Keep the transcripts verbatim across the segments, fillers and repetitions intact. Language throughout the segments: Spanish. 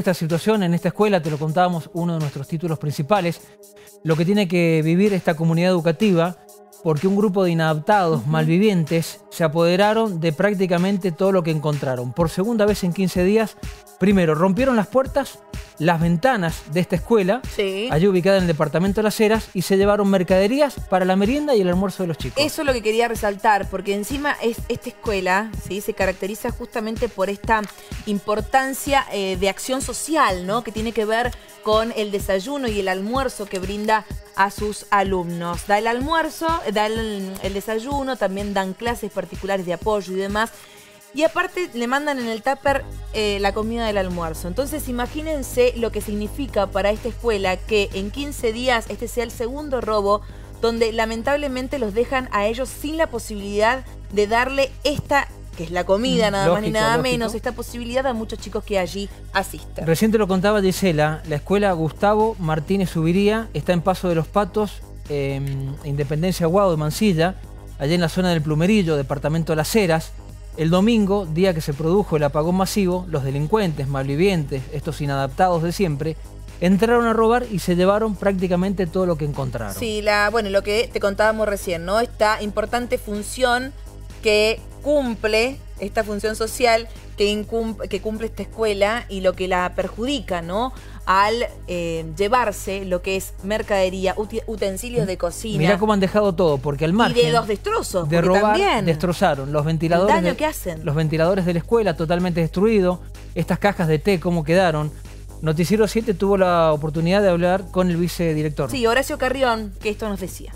Esta situación en esta escuela, te lo contábamos, uno de nuestros títulos principales, lo que tiene que vivir esta comunidad educativa, porque un grupo de inadaptados, uh-huh. malvivientes, se apoderaron de prácticamente todo lo que encontraron. Por segunda vez en quince días, primero rompieron las puertas, las ventanas de esta escuela, sí. allí ubicada en el departamento de Las Heras, y se llevaron mercaderías para la merienda y el almuerzo de los chicos. Eso es lo que quería resaltar, porque encima es, esta escuela, ¿sí?, se caracteriza justamente por esta importancia eh, de acción social, ¿no?, que tiene que ver con el desayuno y el almuerzo que brinda a sus alumnos. Da el almuerzo, da el, el desayuno, también dan clases particulares de apoyo y demás. Y aparte le mandan en el tupper eh, la comida del almuerzo. Entonces imagínense lo que significa para esta escuela que en quince días este sea el segundo robo donde lamentablemente los dejan a ellos sin la posibilidad de darle esta, que es la comida, nada lógico, más ni nada lógico. menos, esta posibilidad a muchos chicos que allí asisten. Recién te lo contaba Gisela, la escuela Gustavo Martínez Subiría está en Paso de los Patos, eh, Independencia Guado de Mansilla, allá en la zona del Plumerillo, departamento de Las Heras. El domingo, día que se produjo el apagón masivo, los delincuentes, malvivientes, estos inadaptados de siempre, entraron a robar y se llevaron prácticamente todo lo que encontraron. Sí, la, bueno, lo que te contábamos recién, ¿no? Esta importante función que cumple, esta función social que, incumple, que cumple esta escuela y lo que la perjudica, ¿no?, al eh, llevarse lo que es mercadería, utensilios de cocina. Mirá cómo han dejado todo, porque al margen y de los destrozos, de robar, también destrozaron los ventiladores, el daño de, que hacen. los ventiladores de la escuela totalmente destruidos, estas cajas de té cómo quedaron. Noticiero siete tuvo la oportunidad de hablar con el vicedirector. Sí, Horacio Carrión, que esto nos decía.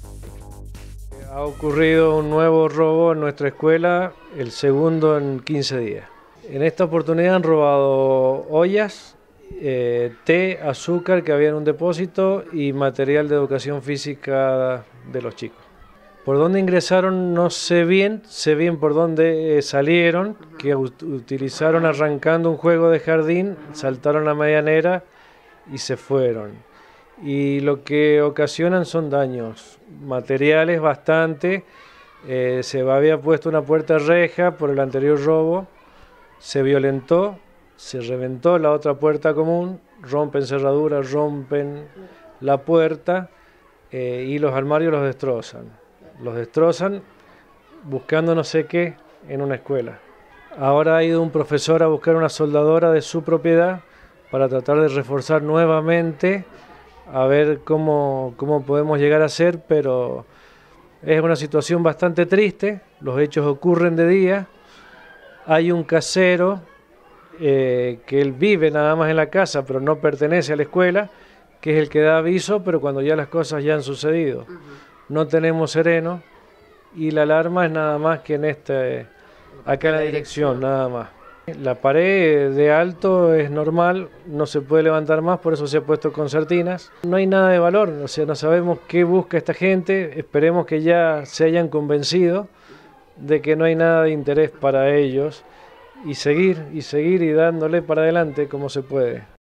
Ha ocurrido un nuevo robo en nuestra escuela, el segundo en quince días. En esta oportunidad han robado ollas, Eh, té, azúcar que había en un depósito y material de educación física de los chicos. Por dónde ingresaron no sé bien, sé bien por dónde eh, salieron, que ut utilizaron arrancando un juego de jardín, saltaron la medianera y se fueron. Y lo que ocasionan son daños materiales bastante. Eh, se había puesto una puerta reja por el anterior robo, se violentó, se reventó la otra puerta común, rompen cerraduras, rompen la puerta eh, y los armarios los destrozan. Los destrozan buscando no sé qué en una escuela. Ahora ha ido un profesor a buscar una soldadora de su propiedad para tratar de reforzar nuevamente, a ver cómo, cómo podemos llegar a ser, pero es una situación bastante triste. Los hechos ocurren de día, hay un casero Eh, que él vive nada más en la casa, pero no pertenece a la escuela, que es el que da aviso, pero cuando ya las cosas ya han sucedido. No tenemos sereno y la alarma es nada más que en este, acá en la dirección, nada más. La pared de alto es normal, no se puede levantar más, por eso se ha puesto concertinas. No hay nada de valor, o sea, no sabemos qué busca esta gente, esperemos que ya se hayan convencido de que no hay nada de interés para ellos. Y seguir, y seguir y dándole para adelante como se puede.